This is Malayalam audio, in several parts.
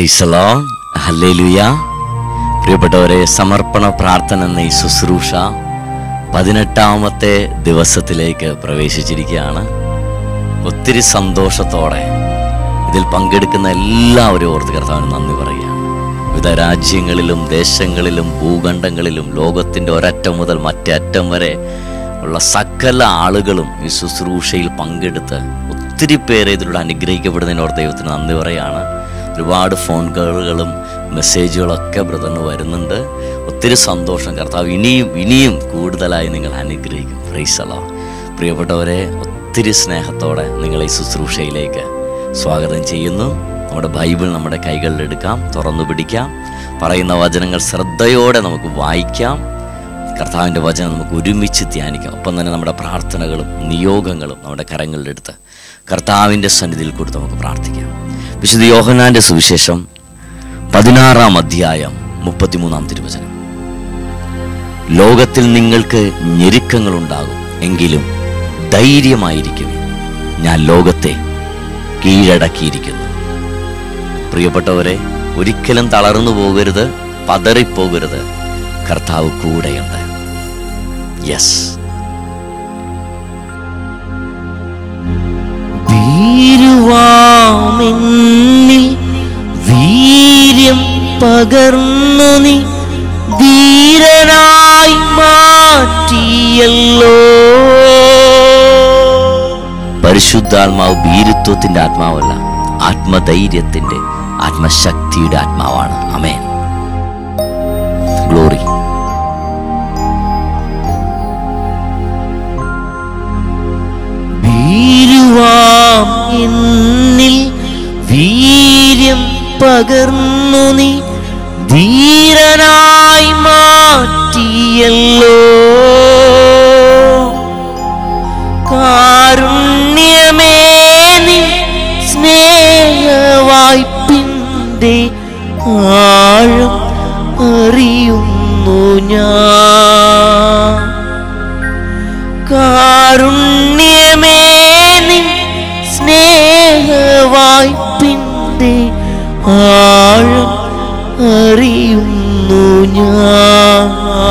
Price the Lord. ഹല്ലേലൂയ. പ്രിയപ്പെട്ടവരെ, സമർപ്പണ പ്രാർത്ഥന എന്ന ഈ ശുശ്രൂഷ 18ാമത്തെ ദിവസത്തിലേക്ക് പ്രവേശിച്ചിരിക്കുകയാണ്. ഒത്തിരി സന്തോഷത്തോടെ ഇതിൽ പങ്കെടുക്കുന്ന എല്ലാവരും ഓർത്ത് കർത്താവിന് നന്ദി പറയുകയാണ്. വിവിധ രാജ്യങ്ങളിലും ദേശങ്ങളിലും ഭൂഖണ്ഡങ്ങളിലും ലോകത്തിൻ്റെ ഒരറ്റം മുതൽ മറ്റേ അറ്റം വരെ ഉള്ള സകല ആളുകളും ഈ ശുശ്രൂഷയിൽ പങ്കെടുത്ത് ഒത്തിരി പേരെ ഇതിലൂടെ അനുഗ്രഹിക്കപ്പെടുന്നതിനോർത്ത് ദൈവത്തിന് നന്ദി പറയുകയാണ്. ഒരുപാട് ഫോൺ കോളുകളും മെസ്സേജുകളൊക്കെ ബ്രദറിന് വരുന്നുണ്ട്. ഒത്തിരി സന്തോഷം. കർത്താവ് ഇനിയും കൂടുതലായി നിങ്ങൾ അനുഗ്രഹിക്കും. Praise the Lord. പ്രിയപ്പെട്ടവരെ, ഒത്തിരി സ്നേഹത്തോടെ നിങ്ങളെ ഈ ശുശ്രൂഷയിലേക്ക് സ്വാഗതം ചെയ്യുന്നു. നമ്മുടെ ബൈബിൾ നമ്മുടെ കൈകളിലെടുക്കാം, തുറന്നു പിടിക്കാം. പറയുന്ന വചനങ്ങൾ ശ്രദ്ധയോടെ നമുക്ക് വായിക്കാം. കർത്താവിൻ്റെ വചനം നമുക്ക് ഒരുമിച്ച് ധ്യാനിക്കാം. ഒപ്പം തന്നെ നമ്മുടെ പ്രാർത്ഥനകളും നിയോഗങ്ങളും നമ്മുടെ കരങ്ങളിലെടുത്ത് കർത്താവിൻ്റെ സന്നിധിയിൽ കൊടുത്ത് നമുക്ക് പ്രാർത്ഥിക്കാം. വിശുദ്ധ യോഹന്നാൻ്റെ സുവിശേഷം 16-ാം അധ്യായം 33-ാം തിരുവചനം. ലോകത്തിൽ നിങ്ങൾക്ക് ഞെരുക്കങ്ങളുണ്ടാകും, എങ്കിലും ധൈര്യമായിരിക്കും, ഞാൻ ലോകത്തെ കീഴടക്കിയിരിക്കുന്നു. പ്രിയപ്പെട്ടവരെ, ഒരിക്കലും തളർന്നു പോകരുത്, പതറിപ്പോകരുത്. കർത്താവ് കൂടെയുണ്ട്. യെസ്. ധീരുവാമെന്നിൽ വീര്യം പകർന്നു നീ ധീരനായി മാറ്റിയല്ലോ. പരിശുദ്ധാത്മാവ് ഭീരുത്വത്തിന്റെ ആത്മാവല്ല, ആത്മധൈര്യത്തിന്റെ ആത്മശക്തിയുടെ ആത്മാവാണ്. ആമേൻ. ഗ്ലോറി. ധീരുവാം എന്നിൽ വീര്യം പകർന്നു നീ ധീരനായി മാറ്റിയല്ലോ. കാരുണ്യമേ നീ സ്നേഹവായ്പിൻ്റെ ആഴം അറിയുന്നു ഞാൻ. കാരുണ്യമേ നീ സ്നേഹവായ്പിൻ്റെ ആഴം അറിയുന്നു ഞാൻ.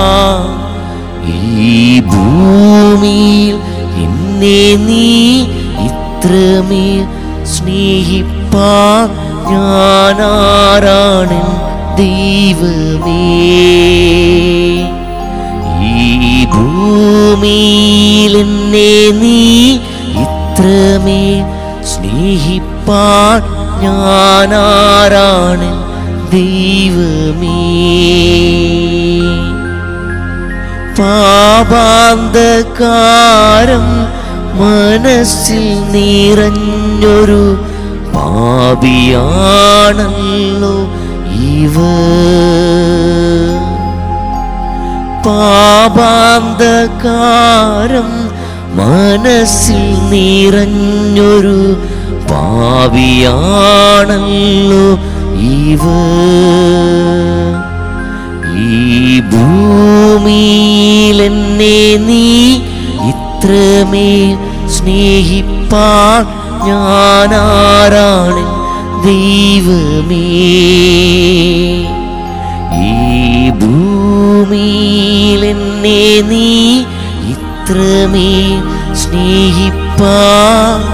ഈ ഭൂമിയിൽ എന്നെ നീ ഇത്രമേൽ സ്നേഹിപ്പാൻ ഞാനാരാണ് ദൈവമേ. ഈ ഭൂമിയിൽ എന്നെ നീ ഇത്രമേൽ സ്നേഹിപ്പാൻ ഞാനാരാണ് ദൈവമേ. പാപാന്തകാരം മനസ്സിൽ നിറഞ്ഞൊരു പാപിയാണല്ലോ ഇവ. പാപാന്തകാരം മനസ്സിൽ നിറഞ്ഞൊരു പാപിയാണല്ലോ ഇവ. ഈ ഭൂമിയിൽ എന്നെ നീ ഇത്രമേൽ സ്നേഹിപ്പാൻ ഞാനാരാണ് ദൈവമേ. ഈ ഭൂമിയിൽ എന്നെ നീ ഇത്രമേൽ സ്നേഹിപ്പാൻ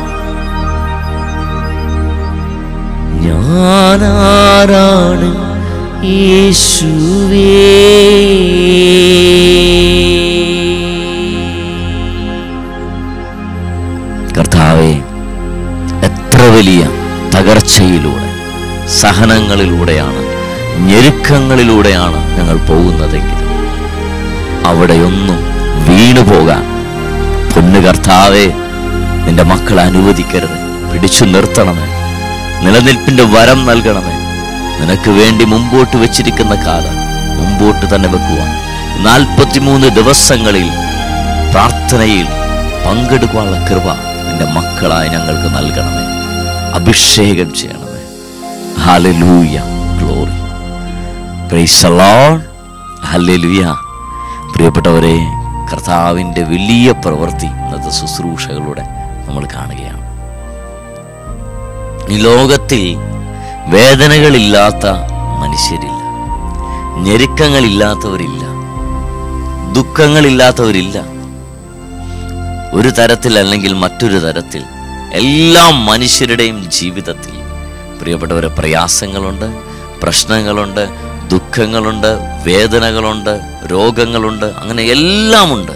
ഞാനാരാണ് യേശുവേ. കർത്താവേ, എത്ര വലിയ തകർച്ചയിലൂടെ, സഹനങ്ങളിലൂടെയാണ്, ഞെരുക്കങ്ങളിലൂടെയാണ് ഞങ്ങൾ പോകുന്നതെങ്കിൽ അവിടെയൊന്നും വീണുപോകാൻ പൊന്നു കർത്താവേ നിന്റെ മക്കളെ അനുവദിക്കരുത്. പിടിച്ചു നിർത്തണമേ. നിലനിൽപ്പിന്റെ വരം നൽകണമേ. നിനക്ക് വേണ്ടി മുമ്പോട്ട് വെച്ചിരിക്കുന്ന കാലം മുമ്പോട്ട് തന്നെ വെക്കുവാൻ 43 ദിവസങ്ങളിൽ പ്രാർത്ഥനയിൽ പങ്കെടുക്കാനുള്ള കൃപ നിന്റെ മക്കളായി ഞങ്ങൾക്ക് നൽകണമേ. അഭിഷേകം ചെയ്യണമേ. Hallelujah. Glory. Praise the Lord. Hallelujah. പ്രിയപ്പെട്ടവരെ, കർത്താവിൻ്റെ വലിയ പ്രവൃത്തി ഇന്നത്തെ ശുശ്രൂഷകളുടെ നമ്മൾ കാണുകയാണ്. ഈ ലോകത്തിൽ വേദനകളില്ലാത്ത മനുഷ്യരില്ല, ഞെരുക്കങ്ങളില്ലാത്തവരില്ല, ദുഃഖങ്ങളില്ലാത്തവരില്ല. ഒരു തരത്തിൽ അല്ലെങ്കിൽ മറ്റൊരു തരത്തിൽ എല്ലാ മനുഷ്യരുടെയും ജീവിതത്തിൽ പ്രിയപ്പെട്ടവരെ പ്രയാസങ്ങളുണ്ട്, പ്രശ്നങ്ങളുണ്ട്, ദുഃഖങ്ങളുണ്ട്, വേദനകളുണ്ട്, രോഗങ്ങളുണ്ട്, അങ്ങനെ എല്ലാമുണ്ട്.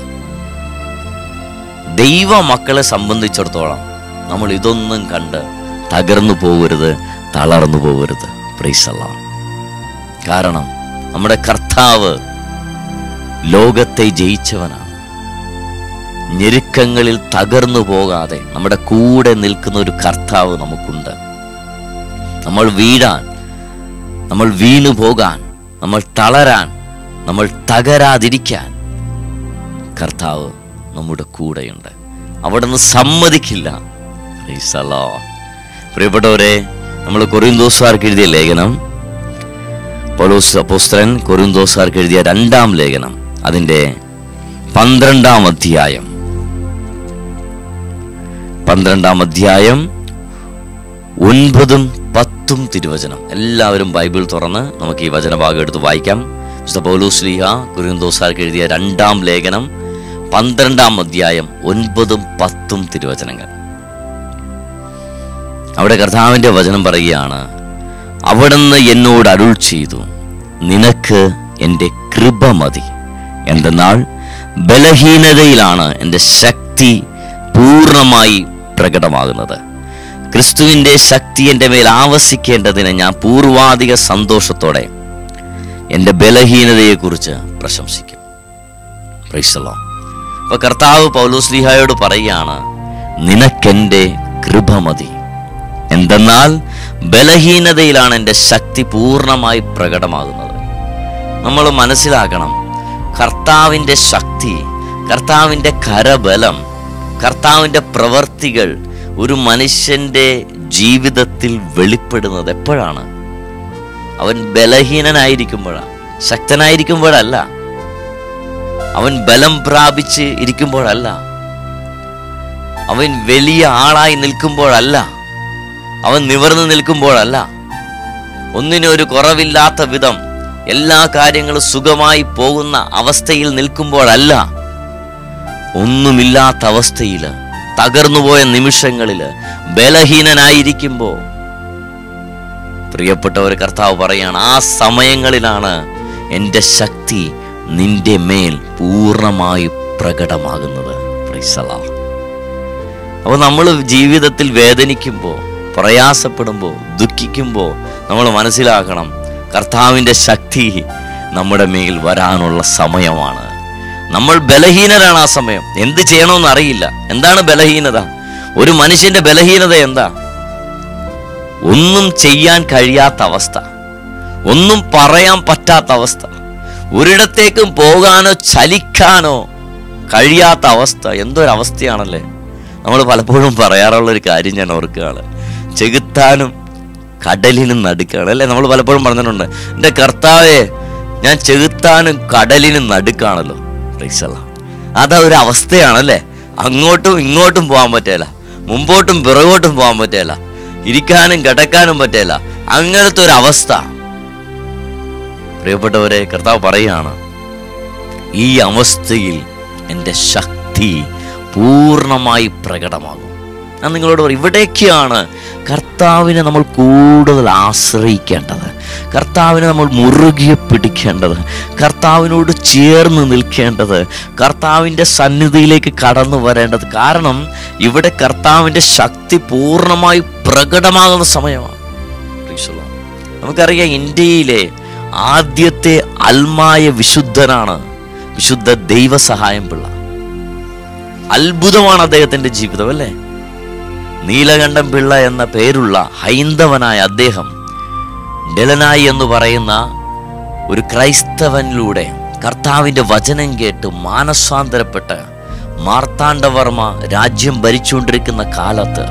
ദൈവ മക്കളെ സംബന്ധിച്ചിടത്തോളം നമ്മൾ ഇതൊന്നും കണ്ട് തകർന്നു പോകരുത്, തളർന്നു പോകരുത്. പ്രൈസ് അല്ലാഹ്. കാരണം നമ്മുടെ കർത്താവ് ലോകത്തെ ജയിച്ചവനാണ്. ഞെരുക്കങ്ങളിൽ തകർന്നു പോകാതെ നമ്മുടെ കൂടെ നിൽക്കുന്ന ഒരു കർത്താവ് നമുക്കുണ്ട്. നമ്മൾ വീഴാൻ, നമ്മൾ വീണു പോകാൻ, നമ്മൾ തളരാൻ, നമ്മൾ തകരാതിരിക്കാൻ കർത്താവ് നമ്മുടെ കൂടെയുണ്ട്. അവിടുന്ന് സമ്മതിക്കില്ല. പ്രൈസ് അല്ലാഹ്. പ്രിയപ്പെട്ടവരെ, നമ്മൾ കൊരിന്തോസ്യർക്ക് എഴുതിയ ലേഖനം, പൗലോസ് അപ്പോസ്തലൻ കൊരിന്തോസ്യർക്ക് എഴുതിയ 2-ാം ലേഖനം, അതിൻ്റെ 12-ാം അധ്യായം 9-ഉം 10-ഉം തിരുവചനം. എല്ലാവരും ബൈബിൾ തുറന്ന് നമുക്ക് ഈ വചനഭാഗം എടുത്ത് വായിക്കാം. വിശുദ്ധ പൗലോസ് ശ്ലീഹ കൊരിന്തോസ്യർക്ക് എഴുതിയ 2-ാം ലേഖനം 12-ാം അധ്യായം 9-ഉം 10-ഉം തിരുവചനങ്ങൾ. അവിടെ കർത്താവിൻ്റെ വചനം പറയുകയാണ്, അവിടുന്ന് എന്നോട് അരുൾ ചെയ്തു, നിനക്ക് എൻ്റെ കൃപ മതി. എന്തെന്നാൽ ബലഹീനതയിലാണ് എൻ്റെ ശക്തി പൂർണ്ണമായി പ്രകടമാകുന്നത്. ക്രിസ്തുവിൻ്റെ ശക്തി എൻ്റെ മേൽ ആവസിക്കേണ്ടതിന് ഞാൻ പൂർവാധിക സന്തോഷത്തോടെ എൻ്റെ ബലഹീനതയെക്കുറിച്ച് പ്രശംസിക്കും. Praise the Lord. അപ്പോൾ കർത്താവ് പൗലോസ് ശ്ലീഹായോട് പറയുകയാണ്, നിനക്കെൻ്റെ കൃപ മതി. എന്തെന്നാൽ ബലഹീനതയിലാണ് എൻ്റെ ശക്തി പൂർണ്ണമായി പ്രകടമാകുന്നത്. നമ്മൾ മനസ്സിലാക്കണം, കർത്താവിൻ്റെ ശക്തി, കർത്താവിൻ്റെ കരബലം, കർത്താവിൻ്റെ പ്രവർത്തികൾ ഒരു മനുഷ്യൻ്റെ ജീവിതത്തിൽ വെളിപ്പെടുന്നത് എപ്പോഴാണ്? അവൻ ബലഹീനനായിരിക്കുമ്പോഴാണ്, ശക്തനായിരിക്കുമ്പോഴല്ല. അവൻ ബലം പ്രാപിച്ച് ഇരിക്കുമ്പോഴല്ല. അവൻ വലിയ ആളായി നിൽക്കുമ്പോഴല്ല. അവൻ നിവർന്നു നിൽക്കുമ്പോഴല്ല. ഒന്നിനും ഒരു കുറവില്ലാത്ത വിധം എല്ലാ കാര്യങ്ങളും സുഖമായി പോകുന്ന അവസ്ഥയിൽ നിൽക്കുമ്പോഴല്ല. ഒന്നുമില്ലാത്ത അവസ്ഥയിൽ, തകർന്നുപോയ നിമിഷങ്ങളിൽ, ബലഹീനനായിരിക്കുമ്പോൾ പ്രിയപ്പെട്ടവർ, കർത്താവ് പറയാണ്, ആ സമയങ്ങളിലാണ് എൻ്റെ ശക്തി നിന്റെ മേൽ പൂർണ്ണമായി പ്രകടമാകുന്നത്. പ്രൈസ് അല്ലാഹ്. അപ്പോൾ നമ്മൾ ജീവിതത്തിൽ വേദനിക്കുമ്പോൾ, പ്രയാസപ്പെടുമ്പോൾ, ദുഃഖിക്കുമ്പോൾ നമ്മൾ മനസ്സിലാക്കണം, കർത്താവിൻ്റെ ശക്തി നമ്മുടെ മേൽ വരാനുള്ള സമയമാണ്. നമ്മൾ ബലഹീനരാണ് ആ സമയം. എന്ത് ചെയ്യണമെന്ന് അറിയില്ല. എന്താണ് ബലഹീനത? ഒരു മനുഷ്യന്റെ ബലഹീനത എന്താ? ഒന്നും ചെയ്യാൻ കഴിയാത്ത അവസ്ഥ, ഒന്നും പറയാൻ പറ്റാത്ത അവസ്ഥ, ഒരിടത്തേക്കും പോകാനോ ചലിക്കാനോ കഴിയാത്ത അവസ്ഥ. എന്തൊരവസ്ഥയാണല്ലേ. നമ്മൾ പലപ്പോഴും പറയാറുള്ളൊരു കാര്യം ഞാൻ ഓർക്കുകയാണ്, ചെകുത്താനും കടലിനും നടുക്കാണ് അല്ലേ. നമ്മൾ പലപ്പോഴും പറഞ്ഞിട്ടുണ്ട്, എൻ്റെ കർത്താവേ, ഞാൻ ചെകുത്താനും കടലിനും നടുക്കാണല്ലോ. പ്രൈസ് അല്ലാഹ്. അതാ ഒരു അവസ്ഥയാണല്ലേ. അങ്ങോട്ടും ഇങ്ങോട്ടും പോകാൻ പറ്റില്ല, മുമ്പോട്ടും പിറകോട്ടും പോകാൻ പറ്റില്ല, ഇരിക്കാനും കിടക്കാനും പറ്റില്ല. അങ്ങനത്തെ ഒരു അവസ്ഥ. പ്രിയപ്പെട്ടവരെ, കർത്താവ് പറയുകയാണ്, ഈ അവസ്ഥയിൽ എൻ്റെ ശക്തി പൂർണ്ണമായി പ്രകടമാകും. ഞാൻ നിങ്ങളോട് പറയും, ഇവിടേക്കാണ് കർത്താവിനെ നമ്മൾ കൂടുതൽ ആശ്രയിക്കേണ്ടത്, കർത്താവിനെ നമ്മൾ മുറുകെ പിടിക്കേണ്ടത്, കർത്താവിനോട് ചേർന്ന് നിൽക്കേണ്ടത്, കർത്താവിൻ്റെ സന്നിധിയിലേക്ക് കടന്നു വരേണ്ടത്. കാരണം ഇവിടെ കർത്താവിൻ്റെ ശക്തി പൂർണ്ണമായി പ്രകടമാകുന്ന സമയമാണ്. നമുക്കറിയാം, ഇന്ത്യയിലെ ആദ്യത്തെ അൽമായ വിശുദ്ധനാണ് വിശുദ്ധ ദൈവസഹായം പിള്ള. അത്ഭുതമാണ് അദ്ദേഹത്തിൻ്റെ ജീവിതം അല്ലേ. നീലകണ്ഠൻ പിള്ള എന്ന പേരുള്ള ഹൈന്ദവനായ അദ്ദേഹം ഡെലനായി എന്ന് പറയുന്ന ഒരു ക്രൈസ്തവനിലൂടെ കർത്താവിൻ്റെ വചനം കേട്ട് മാനസാന്തരപ്പെട്ട് മാർത്താണ്ഡവർമ്മ രാജ്യം ഭരിച്ചുകൊണ്ടിരിക്കുന്ന കാലത്ത്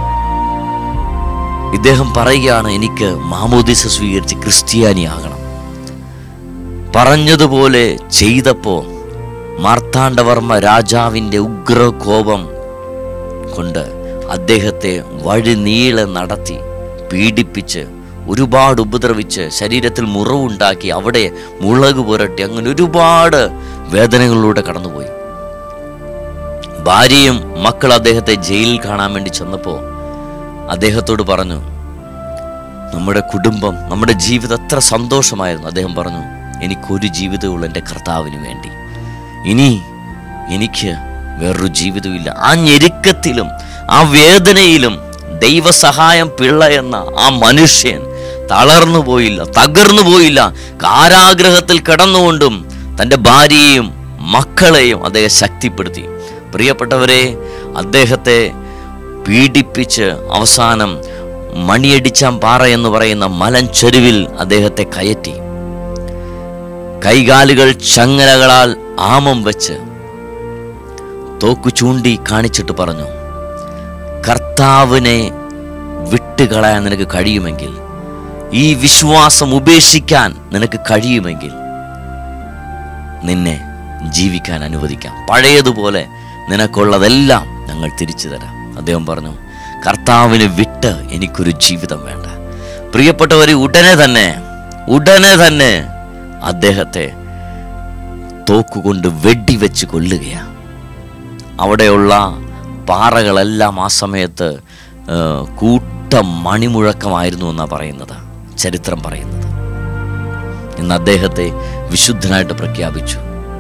ഇദ്ദേഹം പറയുകയാണ്, എനിക്ക് മാമോദിസ സ്വീകരിച്ച് ക്രിസ്ത്യാനിയാകണം. പറഞ്ഞതുപോലെ ചെയ്തപ്പോൾ മാർത്താണ്ഡവർമ്മ രാജാവിൻ്റെ ഉഗ്രകോപം കൊണ്ട് അദ്ദേഹത്തെ വഴി നീളെ നടത്തി പീഡിപ്പിച്ച് ഒരുപാട് ഉപദ്രവിച്ച് ശരീരത്തിൽ മുറിവുണ്ടാക്കി അവിടെ മുളക് പുരട്ടി അങ്ങനെ ഒരുപാട് വേദനകളിലൂടെ കടന്നുപോയി. ഭാര്യയും മക്കൾ അദ്ദേഹത്തെ ജയിലിൽ കാണാൻ വേണ്ടി ചെന്നപ്പോൾ അദ്ദേഹത്തോട് പറഞ്ഞു, നമ്മുടെ കുടുംബം, നമ്മുടെ ജീവിതം എത്ര സന്തോഷമായിരുന്നു. അദ്ദേഹം പറഞ്ഞു, എനിക്കൊരു ജീവിതമുള്ള എൻ്റെ കർത്താവിന് വേണ്ടി, ഇനി എനിക്ക് വേറൊരു ജീവിതമില്ല. ആ ഞെരുക്കത്തിലും ആ വേദനയിലും ദൈവസഹായം പിള്ള എന്ന ആ മനുഷ്യൻ തളർന്നു പോയില്ല, തകർന്നു പോയില്ല. കാരാഗ്രഹത്തിൽ കിടന്നുകൊണ്ടും തൻ്റെ ഭാര്യയെയും മക്കളെയും അദ്ദേഹം ശക്തിപ്പെടുത്തി. പ്രിയപ്പെട്ടവരെ, അദ്ദേഹത്തെ പീഡിപ്പിച്ച് അവസാനം മണിയടിച്ചാൻ പാറ എന്ന് പറയുന്ന മലഞ്ചെരുവിൽ അദ്ദേഹത്തെ കയറ്റി. കൈകാലുകൾ ചങ്ങലകളാൽ ആമം വെച്ച് തോക്കു ചൂണ്ടി കാണിച്ചിട്ട് പറഞ്ഞു, കർത്താവിനെ വിട്ടുകളയാൻ നിനക്ക് കഴിയുമെങ്കിൽ, ഈ വിശ്വാസം ഉപേക്ഷിക്കാൻ നിനക്ക് കഴിയുമെങ്കിൽ നിന്നെ ജീവിക്കാൻ അനുവദിക്കാം. പഴയതുപോലെ നിനക്കുള്ളതെല്ലാം ഞങ്ങൾ തിരിച്ചു തരാം. അദ്ദേഹം പറഞ്ഞു, കർത്താവിനെ വിട്ട് എനിക്കൊരു ജീവിതം വേണ്ട. പ്രിയപ്പെട്ടവരെ, ഉടനെ തന്നെ അദ്ദേഹത്തെ തോക്കുകൊണ്ട് വെടിവെച്ച് കൊല്ലുകയാണ്. അവിടെയുള്ള പാറകളെല്ലാം ആ സമയത്ത് കൂട്ട മണിമുഴക്കമായിരുന്നു എന്നാണ് പറയുന്നത്, ചരിത്രം പറയുന്നത്. ഇന്ന് അദ്ദേഹത്തെ വിശുദ്ധനായിട്ട് പ്രഖ്യാപിച്ചു.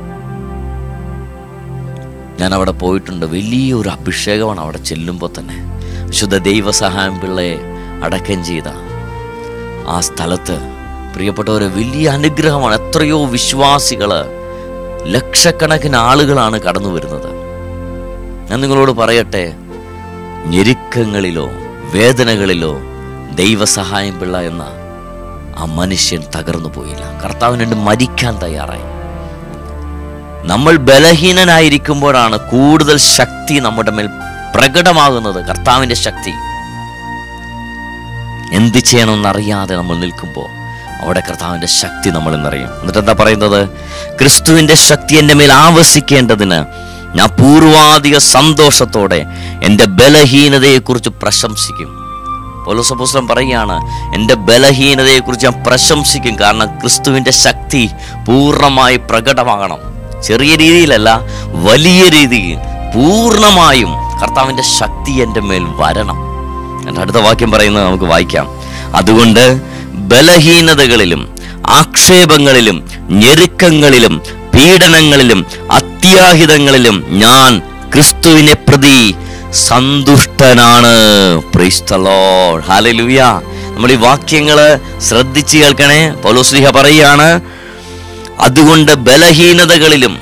ഞാൻ അവിടെ പോയിട്ടുണ്ട്. വലിയൊരു അഭിഷേകമാണ് അവിടെ ചെല്ലുമ്പോൾ തന്നെ. വിശുദ്ധ ദൈവസഹായം പിള്ളയെ അടക്കം ചെയ്ത ആ സ്ഥലത്ത് പ്രിയപ്പെട്ടവരെ വലിയ അനുഗ്രഹമാണ്. എത്രയോ വിശ്വാസികൾ, ലക്ഷക്കണക്കിന് ആളുകളാണ് കടന്നു വരുന്നത്. ഞാൻ നിങ്ങളോട് പറയട്ടെ, ഞെരുക്കങ്ങളിലോ വേദനകളിലോ ദൈവസഹായം പിള്ള എന്ന ആ മനുഷ്യൻ തകർന്നു പോയില്ല. കർത്താവിന് വേണ്ടി മരിക്കാൻ തയ്യാറായി. നമ്മൾ ബലഹീനനായിരിക്കുമ്പോഴാണ് കൂടുതൽ ശക്തി നമ്മുടെ മേൽ പ്രകടമാകുന്നത്. കർത്താവിൻ്റെ ശക്തി എന്ത് ചെയ്യണമെന്നറിയാതെ നമ്മൾ നിൽക്കുമ്പോൾ അവിടെ കർത്താവിൻ്റെ ശക്തി നമ്മൾ എന്നറിയും. എന്നിട്ട് എന്താ പറയുന്നത്? ക്രിസ്തുവിൻ്റെ ശക്തി എൻ്റെ മേൽ ആവസിക്കേണ്ടതിന് ഞാൻ പൂർവാധിക സന്തോഷത്തോടെ എൻ്റെ ബലഹീനതയെക്കുറിച്ച് പ്രശംസിക്കും. പൗലോസ് അപ്പോസ്തലൻ പറയുകയാണ്, എൻ്റെ ബലഹീനതയെക്കുറിച്ച് ഞാൻ പ്രശംസിക്കും. കാരണം ക്രിസ്തുവിൻ്റെ ശക്തി പൂർണ്ണമായി പ്രകടമാകണം. ചെറിയ രീതിയിലല്ല, വലിയ രീതിയിൽ പൂർണ്ണമായും കർത്താവിൻ്റെ ശക്തി എൻ്റെ മേൽ വരണം. എൻ്റെ അടുത്ത വാക്യം പറയുന്നത് നമുക്ക് വായിക്കാം. അതുകൊണ്ട് ബലഹീനതകളിലും ആക്ഷേപങ്ങളിലും ഞെരുക്കങ്ങളിലും പീഡനങ്ങളിലും അത്യാഹിതങ്ങളിലും ഞാൻ ക്രിസ്തുവിനെ പ്രതി സന്തുഷ്ടനാണ്. Praise the Lord, hallelujah. നമ്മൾ ഈ വാക്യങ്ങള് ശ്രദ്ധിച്ച് കേൾക്കണേ. പൗലോസ് പറയുകയാണ്, അതുകൊണ്ട് ബലഹീനതകളില്,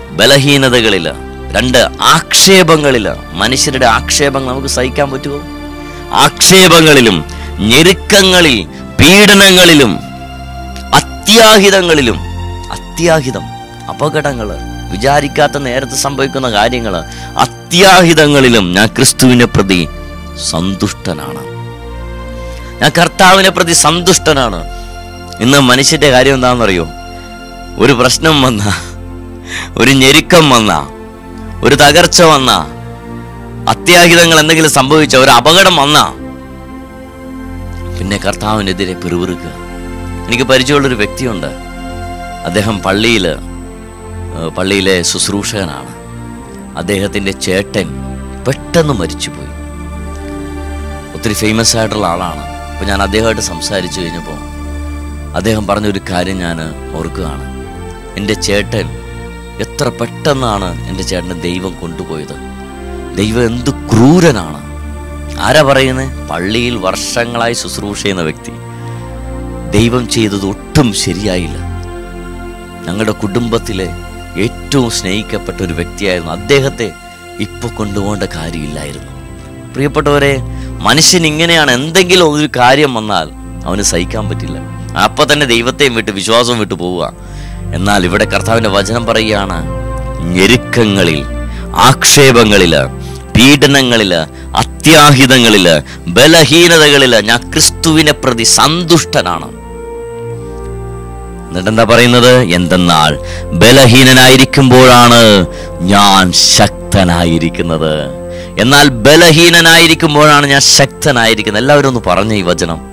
രണ്ട് ആക്ഷേപങ്ങളില്, മനുഷ്യരുടെ ആക്ഷേപങ്ങൾ നമുക്ക് സഹിക്കാൻ പറ്റുമോ? ആക്ഷേപങ്ങളിലും ഞെരുക്കങ്ങളിൽ പീഡനങ്ങളിലും അത്യാഹിതങ്ങളിലും, അത്യാഹിതം അപകടങ്ങള്, വിചാരിക്കാത്ത നേരത്ത് സംഭവിക്കുന്ന കാര്യങ്ങള്, അത്യാഹിതങ്ങളിലും ഞാൻ ക്രിസ്തുവിനെ പ്രതി സന്തുഷ്ടനാണ്. ഞാൻ കർത്താവിനെ പ്രതി സന്തുഷ്ടനാണ്. ഇന്ന് മനുഷ്യന്റെ കാര്യം എന്താണെന്നറിയോ? ഒരു പ്രശ്നം വന്ന, ഒരു ഞെരുക്കം വന്ന, ഒരു തകർച്ച വന്ന, അത്യാഹിതങ്ങൾ എന്തെങ്കിലും സംഭവിച്ച, ഒരു അപകടം വന്ന പിന്നെ കർത്താവിനെതിരെ പിറുപിറുക്കുക. എനിക്ക് പരിചയമുള്ളൊരു വ്യക്തിയുണ്ട്. അദ്ദേഹം പള്ളിയിലെ ശുശ്രൂഷകനാണ്. അദ്ദേഹത്തിൻ്റെ ചേട്ടൻ പെട്ടെന്ന് മരിച്ചുപോയി. ഒത്തിരി ഫേമസ് ആയിട്ടുള്ള ആളാണ്. അപ്പോൾ ഞാൻ അദ്ദേഹമായിട്ട് സംസാരിച്ചു കഴിഞ്ഞപ്പോൾ അദ്ദേഹം പറഞ്ഞൊരു കാര്യം ഞാൻ ഓർക്കുകയാണ്. എൻ്റെ ചേട്ടൻ എത്ര പെട്ടെന്നാണ് എൻ്റെ ചേട്ടനെ ദൈവം കൊണ്ടുപോയത്. ദൈവം എന്ത് ക്രൂരനാണ്. ആരാ പറയുന്നത്? പള്ളിയിൽ വർഷങ്ങളായി ശുശ്രൂഷ ചെയ്യുന്ന വ്യക്തി. ദൈവം ചെയ്തത് ഒട്ടും ശരിയായില്ല. ഞങ്ങളുടെ കുടുംബത്തിലെ ഏറ്റവും സ്നേഹിക്കപ്പെട്ട ഒരു വ്യക്തിയായിരുന്നു. അദ്ദേഹത്തെ ഇപ്പോൾ കൊണ്ടുപോകേണ്ട കാര്യമില്ലായിരുന്നു. പ്രിയപ്പെട്ടവരെ, മനുഷ്യൻ ഇങ്ങനെയാണ്. എന്തെങ്കിലും ഒരു കാര്യം വന്നാൽ അവന് സഹിക്കാൻ പറ്റില്ല. അപ്പം തന്നെ ദൈവത്തെയും വിട്ട് വിശ്വാസവും വിട്ടു പോവുക. എന്നാൽ ഇവിടെ കർത്താവിൻ്റെ വചനം പറയുകയാണ്, ഞെരുക്കങ്ങളിൽ, ആക്ഷേപങ്ങളില്, പീഡനങ്ങളില്, അത്യാഹിതങ്ങളില്, ബലഹീനതകളില് ഞാൻ ക്രിസ്തുവിനെ പ്രതി സന്തുഷ്ടനാണ്. എന്നിട്ടെന്താ പറയുന്നത്? എന്തെന്നാൽ ബലഹീനനായിരിക്കുമ്പോഴാണ് ഞാൻ ശക്തനായിരിക്കുന്നത്. എന്നാൽ ബലഹീനനായിരിക്കുമ്പോഴാണ് ഞാൻ ശക്തനായിരിക്കുന്നത്. എല്ലാവരും ഒന്ന് പറഞ്ഞ ഈ വചനം.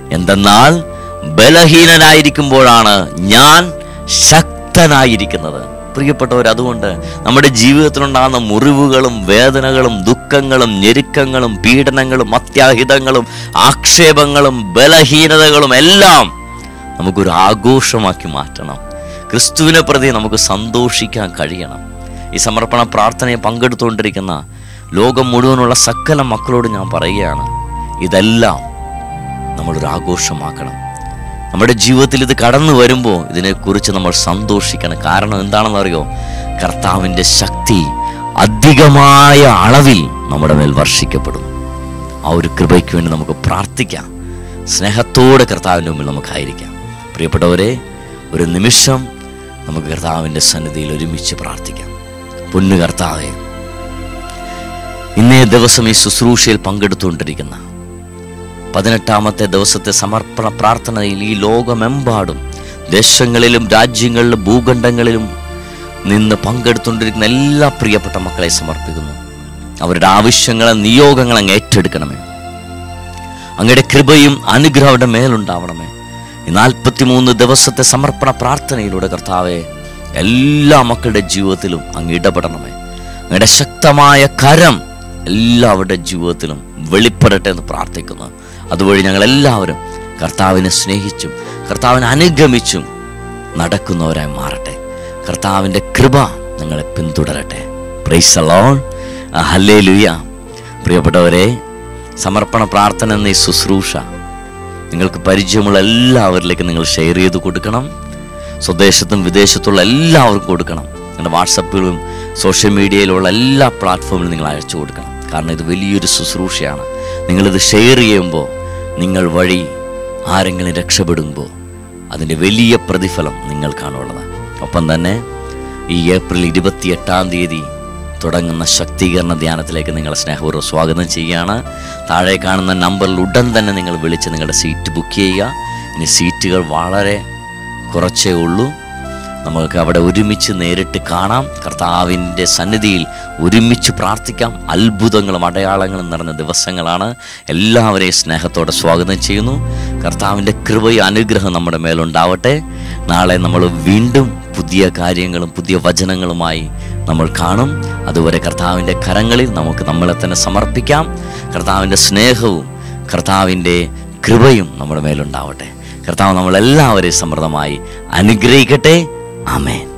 എന്തെന്നാൽ ബലഹീനനായിരിക്കുമ്പോഴാണ് ഞാൻ ശക്തനായിരിക്കുന്നത്. പ്രിയപ്പെട്ടവർ, അതുകൊണ്ട് നമ്മുടെ ജീവിതത്തിലുണ്ടാകുന്ന മുറിവുകളും വേദനകളും ദുഃഖങ്ങളും ഞെരുക്കങ്ങളും പീഡനങ്ങളും അത്യാഹിതങ്ങളും ആക്ഷേപങ്ങളും ബലഹീനതകളും എല്ലാം നമുക്കൊരു ആഘോഷമാക്കി മാറ്റണം. ക്രിസ്തുവിനെ പ്രതി നമുക്ക് സന്തോഷിക്കാൻ കഴിയണം. ഈ സമർപ്പണ പ്രാർത്ഥനയെ പങ്കെടുത്തുകൊണ്ടിരിക്കുന്ന ലോകം മുഴുവനുള്ള സകല മക്കളോട് ഞാൻ പറയുകയാണ്, ഇതെല്ലാം നമ്മളൊരു ആഘോഷമാക്കണം. നമ്മുടെ ജീവിതത്തിൽ ഇത് കടന്നു വരുമ്പോൾ ഇതിനെക്കുറിച്ച് നമ്മൾ സന്തോഷിക്കണം. കാരണം എന്താണെന്ന് അറിയോ? കർത്താവിൻ്റെ ശക്തി അധികമായ അളവിൽ നമ്മുടെ മേൽ വർഷിക്കപ്പെടും. ആ ഒരു കൃപയ്ക്ക് വേണ്ടി നമുക്ക് പ്രാർത്ഥിക്കാം. സ്നേഹത്തോടെ കർത്താവിൻ്റെ മുമ്പിൽ നമുക്കായിരിക്കാം. പ്രിയപ്പെട്ടവരെ, ഒരു നിമിഷം നമുക്ക് കർത്താവിൻ്റെ സന്നിധിയിൽ ഒരുമിച്ച് പ്രാർത്ഥിക്കാം. പൊന്നു കർത്താവേ, ഇന്നേ ദിവസം ഈ ശുശ്രൂഷയിൽ പങ്കെടുത്തുകൊണ്ടിരിക്കുന്ന 18ാമത്തെ ദിവസത്തെ സമർപ്പണ പ്രാർത്ഥനയിൽ ഈ ലോകമെമ്പാടും ദേശങ്ങളിലും രാജ്യങ്ങളിലും ഭൂഖണ്ഡങ്ങളിലും നിന്ന് പങ്കെടുത്തുകൊണ്ടിരിക്കുന്ന എല്ലാ പ്രിയപ്പെട്ട മക്കളെ സമർപ്പിക്കുന്നു. അവരുടെ ആവശ്യങ്ങളെ നിയോഗങ്ങളെ അങ്ങ് ഏറ്റെടുക്കണമേ. അങ്ങയുടെ കൃപയും അനുഗ്രഹം അവരുടെ മേലുണ്ടാവണമേ. ഈ 43 ദിവസത്തെ സമർപ്പണ പ്രാർത്ഥനയിലൂടെ കർത്താവെ, എല്ലാ മക്കളുടെ ജീവിതത്തിലും അങ്ങ് ഇടപെടണമേ. അങ്ങയുടെ ശക്തമായ കരം എല്ലാവരുടെ ജീവിതത്തിലും വെളിപ്പെടട്ടെ എന്ന് പ്രാർത്ഥിക്കുന്നു. അതുവഴി ഞങ്ങളെല്ലാവരും കർത്താവിനെ സ്നേഹിച്ചും കർത്താവിനെ അനുഗമിച്ചും നടക്കുന്നവരായി മാറട്ടെ. കർത്താവിൻ്റെ കൃപ ഞങ്ങളെ പിന്തുടരട്ടെ. Praise the Lord. ഹല്ലേലൂയ. പ്രിയപ്പെട്ടവരെ, സമർപ്പണ പ്രാർത്ഥന എന്ന ഈ ശുശ്രൂഷ നിങ്ങൾക്ക് പരിചയമുള്ള എല്ലാവരിലേക്കും നിങ്ങൾ ഷെയർ ചെയ്ത് കൊടുക്കണം. സ്വദേശത്തും വിദേശത്തുള്ള എല്ലാവർക്കും കൊടുക്കണം. നിങ്ങളുടെ വാട്സപ്പിലും സോഷ്യൽ മീഡിയയിലുള്ള എല്ലാ പ്ലാറ്റ്ഫോമിലും നിങ്ങൾ അയച്ചു കൊടുക്കണം. കാരണം ഇത് വലിയൊരു ശുശ്രൂഷയാണ്. നിങ്ങളിത് ഷെയർ ചെയ്യുമ്പോൾ, നിങ്ങൾ വഴി ആരെങ്കിലും രക്ഷപ്പെടുമ്പോൾ അതിൻ്റെ വലിയ പ്രതിഫലം നിങ്ങൾക്കാണുള്ളത്. ഒപ്പം തന്നെ ഈ ഏപ്രിൽ 28 തുടങ്ങുന്ന ശക്തീകരണ ധ്യാനത്തിലേക്ക് നിങ്ങളെ സ്നേഹപൂർവ്വം സ്വാഗതം ചെയ്യുകയാണ്. താഴെ കാണുന്ന നമ്പറിൽ ഉടൻ തന്നെ നിങ്ങൾ വിളിച്ച് നിങ്ങളുടെ സീറ്റ് ബുക്ക് ചെയ്യുക. ഇനി സീറ്റുകൾ വളരെ കുറച്ചേ ഉള്ളൂ. നമുക്ക് അവിടെ ഒരുമിച്ച് നേരിട്ട് കാണാം. കർത്താവിൻ്റെ സന്നിധിയിൽ ഒരുമിച്ച് പ്രാർത്ഥിക്കാം. അത്ഭുതങ്ങളും അടയാളങ്ങളും നിറഞ്ഞ ദിവസങ്ങളാണ്. എല്ലാവരെയും സ്നേഹത്തോടെ സ്വാഗതം ചെയ്യുന്നു. കർത്താവിൻ്റെ കൃപയും അനുഗ്രഹം നമ്മുടെ മേലുണ്ടാവട്ടെ. നാളെ നമ്മൾ വീണ്ടും പുതിയ കാര്യങ്ങളും പുതിയ വചനങ്ങളുമായി നമ്മൾ കാണും. അതുവരെ കർത്താവിൻ്റെ കരങ്ങളിൽ നമുക്ക് നമ്മളെ തന്നെ സമർപ്പിക്കാം. കർത്താവിൻ്റെ സ്നേഹവും കർത്താവിൻ്റെ കൃപയും നമ്മുടെ മേലുണ്ടാവട്ടെ. കർത്താവ് നമ്മളെല്ലാവരെയും സമൃദ്ധമായി അനുഗ്രഹിക്കട്ടെ. ആമേൻ.